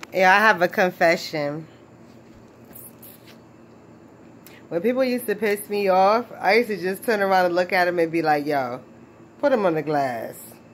Yeah, I have a confession. When people used to piss me off, I used to just turn around and look at them and be like, yo, put them on the glass.